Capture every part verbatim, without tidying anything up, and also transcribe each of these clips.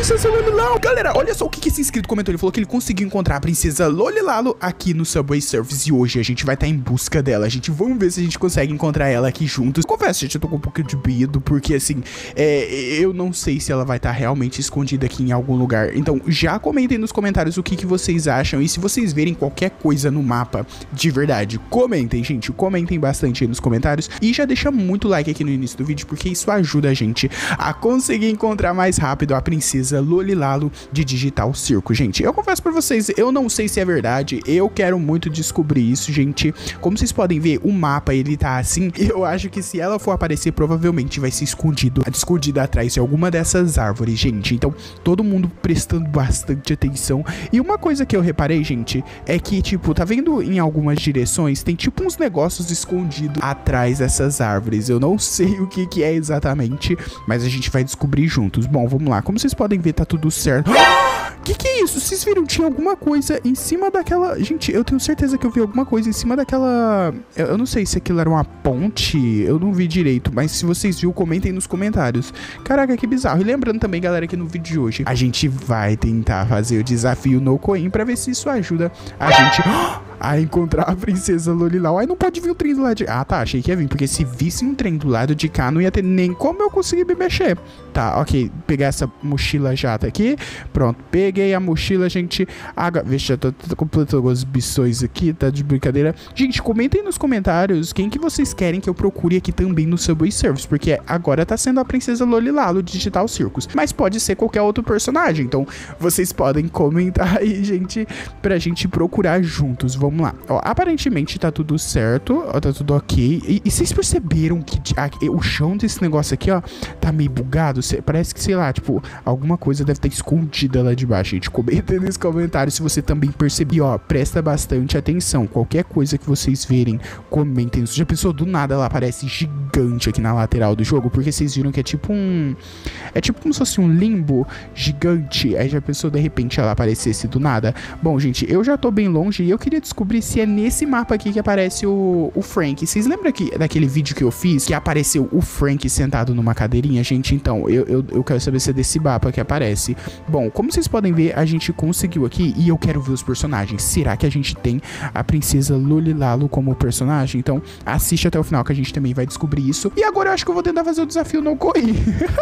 princesa Lolilalo. Galera, olha só o que, que esse inscrito comentou. Ele falou que ele conseguiu encontrar a princesa Lolilalo aqui no Subway Surfers. E hoje a gente vai estar em busca dela. A gente, vamos ver se a gente consegue encontrar ela aqui juntos. Confesso, gente, eu tô com um pouco de medo, porque assim, é, eu não sei se ela vai estar realmente escondida aqui em algum lugar. Então, já comentem nos comentários o que, que vocês acham. E se vocês verem qualquer coisa no mapa, de verdade, comentem, gente. Comentem bastante aí nos comentários. E já deixa muito like aqui no início do vídeo, porque isso ajuda a gente a conseguir encontrar mais rápido a princesa Lolilalo de Digital Circus, gente. Eu confesso pra vocês, eu não sei se é verdade. Eu quero muito descobrir isso, gente. Como vocês podem ver, o mapa, ele tá assim. Eu acho que se ela for aparecer, provavelmente vai ser escondido, escondida atrás de alguma dessas árvores, gente. Então, todo mundo prestando bastante atenção. E uma coisa que eu reparei, gente, é que, tipo, tá vendo em algumas direções, tem tipo uns negócios escondidos atrás dessas árvores. Eu não sei o que que é exatamente, mas a gente vai descobrir juntos. Bom, vamos lá. Como vocês podem ver, tá tudo certo. Que que é isso? Vocês viram? Tinha alguma coisa em cima daquela... Gente, eu tenho certeza que eu vi alguma coisa em cima daquela... Eu, eu não sei se aquilo era uma ponte. Eu não vi direito, mas se vocês viram, comentem nos comentários. Caraca, que bizarro. E lembrando também, galera, que no vídeo de hoje a gente vai tentar fazer o desafio No Coin pra ver se isso ajuda a gente a encontrar a princesa Lolilalo. Ai, não pode vir o trem do lado de... Ah, tá. Achei que ia vir, porque se visse um trem do lado de cá, não ia ter nem como eu conseguir me mexer. Tá, ok. Pegar essa mochila jata aqui. Pronto, peguei a mochila, gente. Agora, veja, já tô, tô completando as missões aqui, tá de brincadeira. Gente, comentem nos comentários quem que vocês querem que eu procure aqui também no Subway Surfers, porque agora tá sendo a princesa Lolilalo de Digital Circus, mas pode ser qualquer outro personagem. Então, vocês podem comentar aí, gente, pra gente procurar juntos. Vamos lá. Ó, aparentemente tá tudo certo, ó, tá tudo ok. E, e vocês perceberam que a, o chão desse negócio aqui, ó, tá meio bugado? Cê, parece que, sei lá, tipo, alguma coisa deve estar escondida lá debaixo, gente. Comenta nos comentários se você também percebeu. Ó, presta bastante atenção. Qualquer coisa que vocês verem, comentem. Já pensou, do nada ela aparece gigante aqui na lateral do jogo? Porque vocês viram que é tipo um... É tipo como se fosse um limbo gigante. Aí já pensou, de repente, ela aparecesse do nada? Bom, gente, eu já tô bem longe e eu queria descobrir se é nesse mapa aqui que aparece o, o Frank. Vocês lembram que, daquele vídeo que eu fiz, que apareceu o Frank sentado numa cadeirinha? Gente, então, eu, eu, eu quero saber se é desse mapa que aparece. Bom, como vocês podem ver, a gente conseguiu aqui e eu quero ver os personagens. Será que a gente tem a princesa Lolilalo como personagem? Então, assiste até o final que a gente também vai descobrir isso. E agora eu acho que eu vou tentar fazer o desafio No Coin.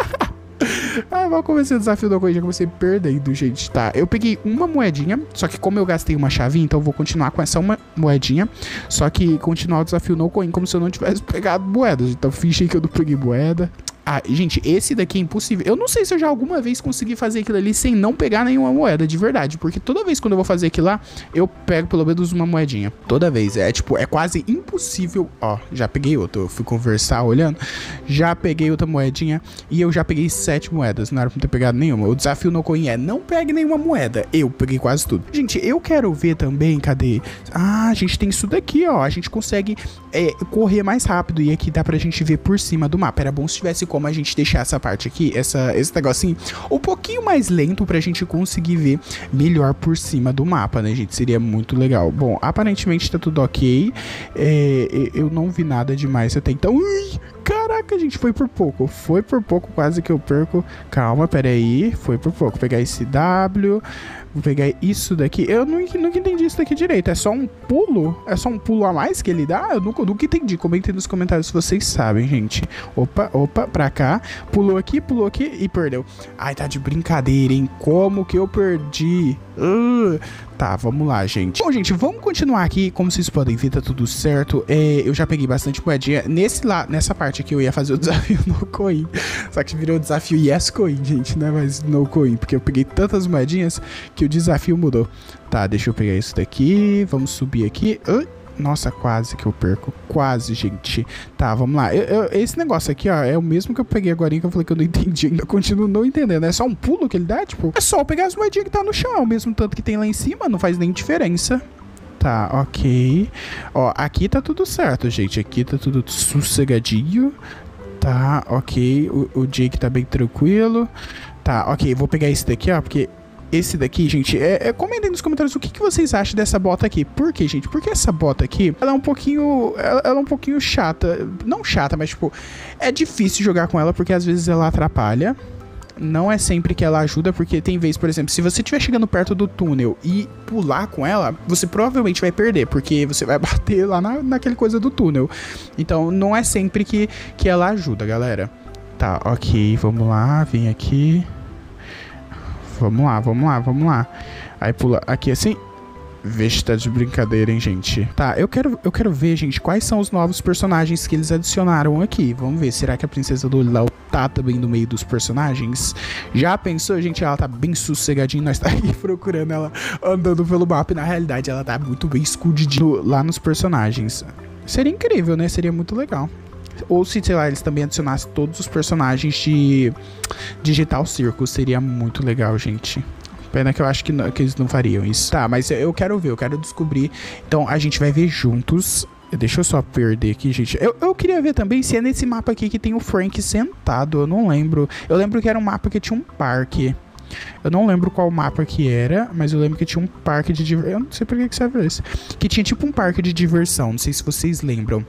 Ah, vou começar o desafio da coisa, já comecei perdendo, gente, tá? Eu peguei uma moedinha, só que como eu gastei uma chavinha, então eu vou continuar com essa uma moedinha, só que continuar o desafio No Coin como se eu não tivesse pegado moedas. Então finge que eu não peguei moeda. Ah, gente, esse daqui é impossível. Eu não sei se eu já alguma vez consegui fazer aquilo ali sem não pegar nenhuma moeda, de verdade. Porque toda vez quando eu vou fazer aquilo lá, eu pego pelo menos uma moedinha. Toda vez. É tipo, é quase impossível. Ó, já peguei outra. Eu fui conversar olhando. Já peguei outra moedinha. E eu já peguei sete moedas. Não era pra ter pegado nenhuma. O desafio No Coin é não pegue nenhuma moeda. Eu peguei quase tudo. Gente, eu quero ver também. Cadê? Ah, a gente tem isso daqui, ó. A gente consegue é, correr mais rápido. E aqui dá pra gente ver por cima do mapa. Era bom se tivesse como a gente deixar essa parte aqui, essa, esse negocinho um pouquinho mais lento pra gente conseguir ver melhor por cima do mapa, né, gente? Seria muito legal. Bom, aparentemente tá tudo ok. É, eu não vi nada demais até então. Ui, caraca, gente, foi por pouco. Foi por pouco, quase que eu perco. Calma, pera aí. Foi por pouco. Vou pegar esse W. Vou pegar isso daqui. Eu nunca, nunca entendi isso daqui direito. É só um pulo? É só um pulo a mais que ele dá? Eu nunca, nunca entendi. Comentem nos comentários se vocês sabem, gente. Opa, opa, pra cá. Pulou aqui, pulou aqui e perdeu. Ai, tá de brincadeira, hein? Como que eu perdi? Uh, tá, vamos lá, gente. Bom, gente, vamos continuar aqui. Como vocês podem ver, tá tudo certo. É, eu já peguei bastante moedinha. Nesse lá, nessa parte aqui eu ia fazer o desafio No Coin. Só que virou o desafio Yes Coin, gente, né? Mas No Coin, porque eu peguei tantas moedinhas que o desafio mudou. Tá, deixa eu pegar isso daqui. Vamos subir aqui. Uh, nossa, quase que eu perco. Quase, gente. Tá, vamos lá. Eu, eu, esse negócio aqui, ó, é o mesmo que eu peguei agora, que eu falei que eu não entendi. Ainda continuo não entendendo. É só um pulo que ele dá, tipo... É só pegar as moedinhas que tá no chão. É o mesmo tanto que tem lá em cima. Não faz nem diferença. Tá, ok. Ó, aqui tá tudo certo, gente. Aqui tá tudo sossegadinho. Tá, ok. O, o Jake tá bem tranquilo. Tá, ok. Vou pegar esse daqui, ó, porque... Esse daqui, gente, é, é, comentem nos comentários o que, que vocês acham dessa bota aqui. Por quê, gente? Porque essa bota aqui, ela é um pouquinho... Ela, ela é um pouquinho chata. Não chata, mas, tipo... É difícil jogar com ela porque às vezes ela atrapalha. não é sempre que ela ajuda, porque tem vezes, por exemplo, se você estiver chegando perto do túnel e pular com ela, você provavelmente vai perder, porque você vai bater lá na, naquele coisa do túnel. Então, não é sempre que, que ela ajuda, galera. Tá, ok, vamos lá, vem aqui. Vamos lá, vamos lá, vamos lá. Aí pula aqui assim. Vixe, tá de brincadeira, hein, gente. Tá, eu quero, eu quero ver, gente, quais são os novos personagens que eles adicionaram aqui. Vamos ver, será que a Princesa Lolilau tá também no meio dos personagens? Já pensou, gente? Ela tá bem sossegadinha, nós tá aqui procurando ela andando pelo mapa. E na realidade ela tá muito bem escondidinha lá nos personagens. Seria incrível, né? Seria muito legal. Ou se, sei lá, eles também adicionassem todos os personagens de Digital Circus. Seria muito legal, gente. Pena que eu acho que, não, que eles não fariam isso. Tá, mas eu quero ver, eu quero descobrir. Então a gente vai ver juntos. Deixa eu só perder aqui, gente. Eu, eu queria ver também se é nesse mapa aqui que tem o Frank sentado. Eu não lembro. Eu lembro que era um mapa que tinha um parque. Eu não lembro qual mapa que era, mas eu lembro que tinha um parque de diversão. Eu não sei por que que serve esse. Que tinha tipo um parque de diversão. Não sei se vocês lembram.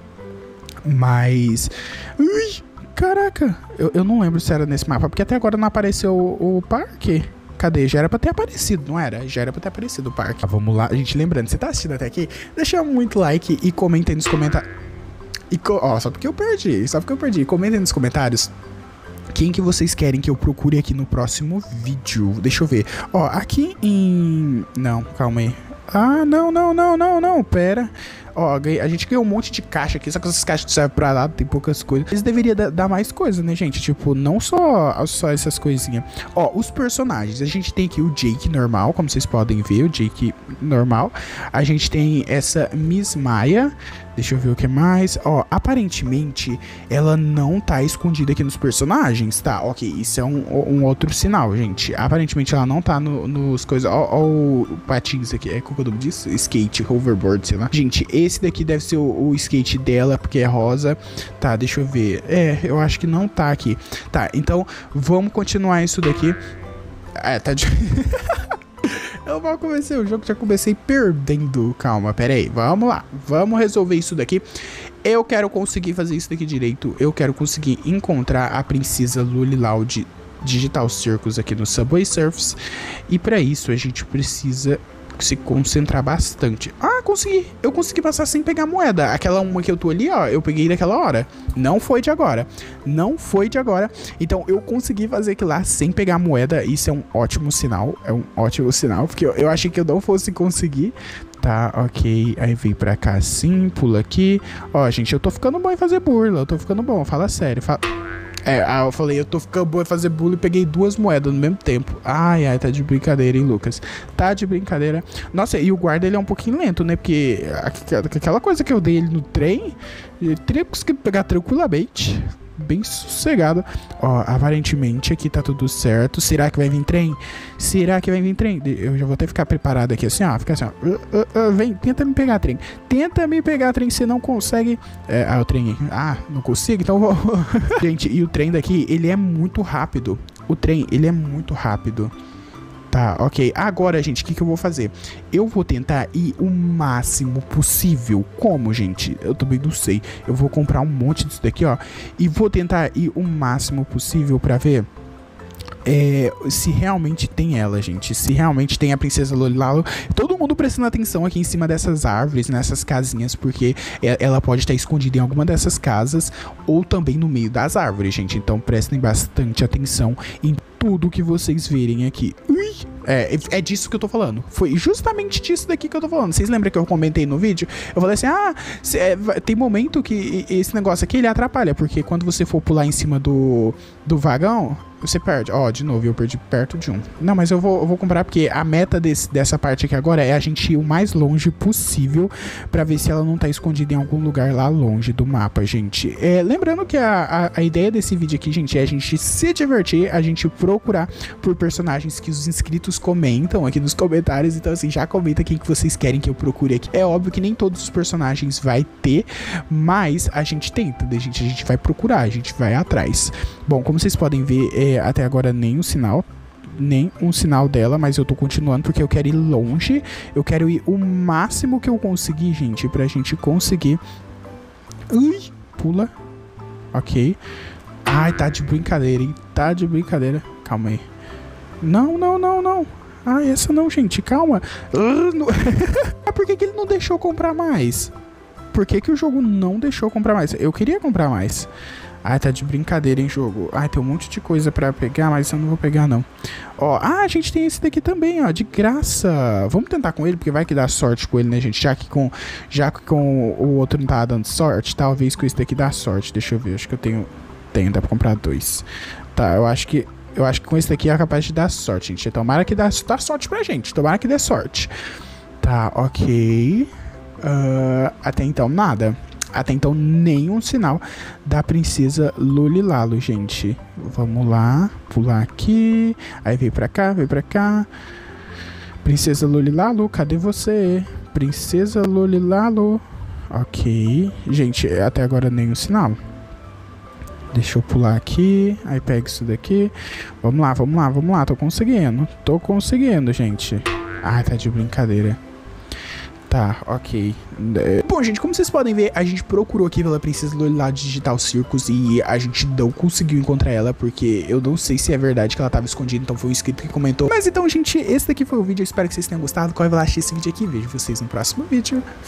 Mas... Ui, caraca. Eu, eu não lembro se era nesse mapa, porque até agora não apareceu o, o parque. Cadê? Já era pra ter aparecido, não era? Já era pra ter aparecido o parque. Ah, vamos lá. Gente, lembrando, você tá assistindo até aqui? Deixa muito like e comenta aí nos comentários. E co Ó, só porque eu perdi. Só porque eu perdi. Comenta aí nos comentários quem que vocês querem que eu procure aqui no próximo vídeo. Deixa eu ver. Ó, aqui em... Não, calma aí. Ah, não, não, não, não, não. Pera. Ó, a gente ganhou um monte de caixa aqui, só que essas caixas servem pra lá, tem poucas coisas. Eles deveriam dar mais coisa, né, gente? Tipo, não só, só essas coisinhas. Ó, os personagens. A gente tem aqui o Jake normal, como vocês podem ver, o Jake normal. A gente tem essa Miss Maya. Deixa eu ver o que mais. Ó, aparentemente, ela não tá escondida aqui nos personagens, tá? Ok, isso é um, um outro sinal, gente. Aparentemente, ela não tá no, nos coisas... Ó, ó o patins aqui. É qual que é o nome disso? Skate, hoverboard, sei lá. Gente, esse daqui deve ser o, o skate dela, porque é rosa. Tá, deixa eu ver. É, eu acho que não tá aqui. Tá, então, vamos continuar isso daqui. Ah, tá de... Eu mal comecei o jogo, já comecei perdendo. Calma, pera aí, vamos lá. Vamos resolver isso daqui. Eu quero conseguir fazer isso daqui direito. Eu quero conseguir encontrar a Princesa Lolilau de Digital Circus aqui no Subway Surfers. E pra isso a gente precisa se concentrar bastante. Ah, consegui. Eu consegui passar sem pegar moeda. Aquela uma que eu tô ali, ó, eu peguei naquela hora. Não foi de agora. Não foi de agora. Então eu consegui fazer aquilo lá sem pegar moeda. Isso é um ótimo sinal. É um ótimo sinal. Porque eu, eu achei que eu não fosse conseguir. Tá, ok. Aí vem pra cá assim, pula aqui. Ó, gente, eu tô ficando bom em fazer burla. Eu tô ficando bom. Fala sério. Fala... É, ah, eu falei, eu tô ficando boa em fazer bullying e peguei duas moedas no mesmo tempo. Ai, ai, tá de brincadeira, hein, Lucas? Tá de brincadeira. Nossa, e o guarda, ele é um pouquinho lento, né? Porque aquela coisa que eu dei ele no trem, ele teria conseguido pegar tranquilamente. Bem sossegado. Ó, aparentemente aqui tá tudo certo. Será que vai vir trem? Será que vai vir trem? Eu já vou até ficar preparado aqui assim, ó. Fica assim, ó. Uh, uh, uh, vem, tenta me pegar, trem. Tenta me pegar, trem. Você não consegue. É, ah, o trem. Ah, não consigo? Então vou. Gente, e o trem daqui, ele é muito rápido. O trem, ele é muito rápido. Tá, ok. Agora, gente, o que, que eu vou fazer? Eu vou tentar ir o máximo possível. Como, gente? Eu também não sei. Eu vou comprar um monte disso daqui, ó. E vou tentar ir o máximo possível pra ver... É, se realmente tem ela, gente. Se realmente tem a Princesa Lolilau. Todo mundo prestando atenção aqui em cima dessas árvores, nessas casinhas, porque ela pode estar escondida em alguma dessas casas ou também no meio das árvores, gente. Então prestem bastante atenção em tudo que vocês verem aqui. Ui! É, é disso que eu tô falando. Foi justamente disso daqui que eu tô falando. Vocês lembram que eu comentei no vídeo? Eu falei assim, ah, cê, é, tem momento que esse negócio aqui, ele atrapalha, porque quando você for pular em cima do, do vagão, você perde. Ó, de novo, eu perdi perto de um. Não, mas eu vou, eu vou comprar, porque a meta desse, dessa parte aqui agora é a gente ir o mais longe possível pra ver se ela não tá escondida em algum lugar lá longe do mapa, gente. É, lembrando que a, a, a ideia desse vídeo aqui, gente, é a gente se divertir, a gente procurar por personagens que os inscritos comentam aqui nos comentários. Então, assim, já comenta quem que vocês querem que eu procure aqui. É óbvio que nem todos os personagens vai ter, mas a gente tenta, a gente, a gente vai procurar, a gente vai atrás. Bom, como vocês podem ver, é, até agora nem um sinal, nem um sinal dela, mas eu tô continuando porque eu quero ir longe, eu quero ir o máximo que eu conseguir, gente, pra gente conseguir. Ui, pula. Ok. Ai, tá de brincadeira, hein? Tá de brincadeira. Calma aí. Não, não, não, não. Ah, essa não, gente. Calma. Uh, não... ah, por que que ele não deixou comprar mais? Por que que o jogo não deixou comprar mais? Eu queria comprar mais. Ai, tá de brincadeira, hein, jogo. Ai, tem um monte de coisa pra pegar, mas eu não vou pegar, não. Ó, ah, a gente tem esse daqui também, ó, de graça. Vamos tentar com ele, porque vai que dá sorte com ele, né, gente? Já que com, já que com o outro não tá dando sorte, talvez com esse daqui dá sorte. Deixa eu ver, acho que eu tenho... Tenho, dá pra comprar dois. Tá, eu acho que... Eu acho que com esse daqui é capaz de dar sorte, gente. Tomara que dá, dá sorte pra gente. Tomara que dê sorte. Tá, ok. Uh, até então, nada. Até então, nenhum sinal da princesa Lolilalo, gente. Vamos lá. Pular aqui. Aí vem pra cá, vem pra cá. Princesa Lolilalo, cadê você? Princesa Lolilalo. Ok. Gente, até agora nenhum sinal. Deixa eu pular aqui. Aí pega isso daqui. Vamos lá, vamos lá, vamos lá. Tô conseguindo. Tô conseguindo, gente. Ai, tá de brincadeira. Tá, ok. Bom, gente, como vocês podem ver, a gente procurou aqui pela Princesa Lolilalo Digital Circus e a gente não conseguiu encontrar ela, porque eu não sei se é verdade que ela tava escondida, então foi um inscrito que comentou. Mas então, gente, esse daqui foi o vídeo, eu espero que vocês tenham gostado. Corre lá, assistir esse vídeo aqui, vejo vocês no próximo vídeo.